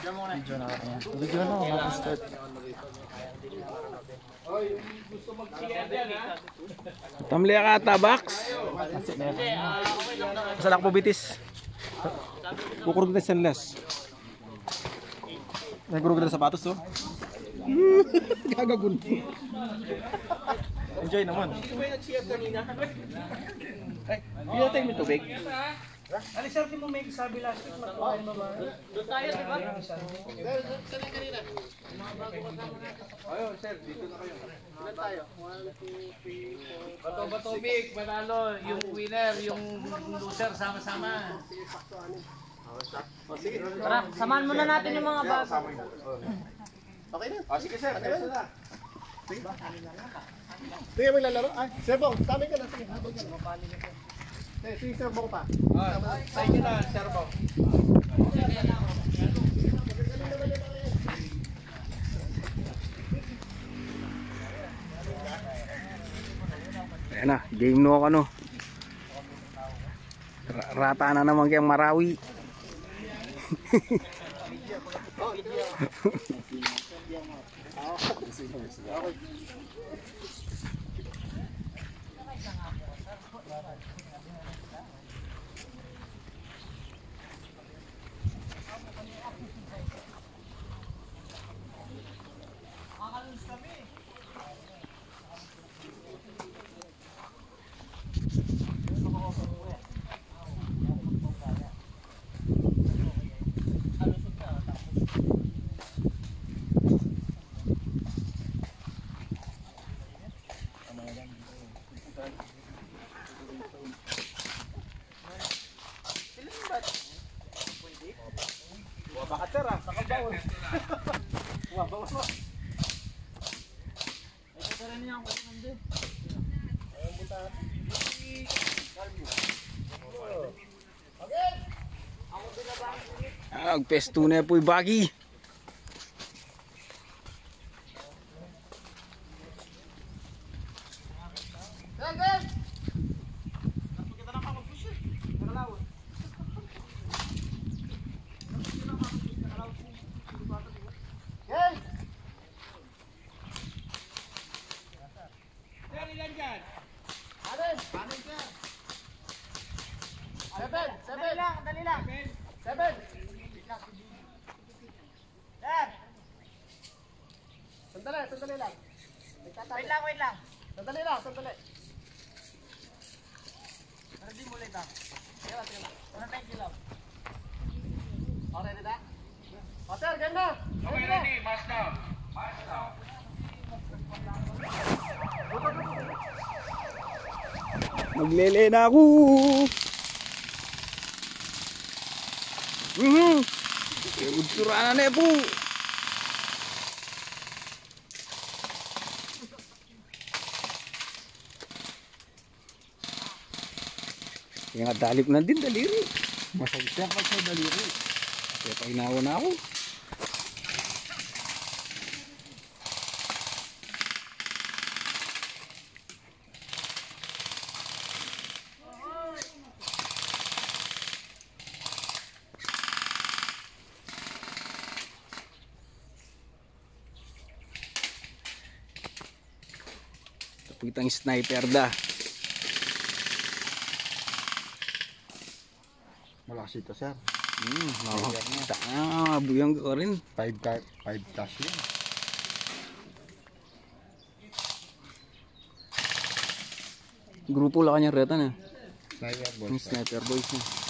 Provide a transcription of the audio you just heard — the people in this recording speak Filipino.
Video na ako. Video na ako. Start. Tamli ka tabax. Masalak po bitis. Kukurog na sanlas. Nagkurog na sapatos to. Gagagun. Enjoy naman. Ay, hindi tayo may tubig. Ali sir, di mo may sabi last week matuwain mo ba? Doon tayo, di ba? Kanina. Ayun, sir, dito na kayo. Ilan tayo? 1, 2, 3, 4, Bato big, manalo. Yung winner, yung loser, sama-sama. Tara, samahan muna natin yung mga bago. Okay na. Sige, sir. Ayun na. Sige, maglalaro. Ay, Sir Bong, sabi ka na. Sige, habang ka na. Sige, Sir Bong pa. Sa inyo na, sir Bong. Ayan na, game no ako no. Rata na naman kayang Marawi. Bakit sir ah, nakabawal. Bawas mo. Ito ka rin niya, kung nandun. Agpesto na po'y bagi. Dali lang. 7. Sir. Sandali lang. Wait lang. Sandali lang. Pero di mo ulit ah. Sige lang. Ano thank you lang. Okay, ready na? O, Sir, game na. Okay, ready, march down. Maglele na ako. Udsura na po. Yung dalip na din daliri. Masagsa pa sa daliri. Kaya pahinawa na ako. Tapitang sniper da. Malakas ito, Sir. Buyang ko rin. 5 cash yun. Grupo la kanya reta na. Sniper boys. Sniper boys na.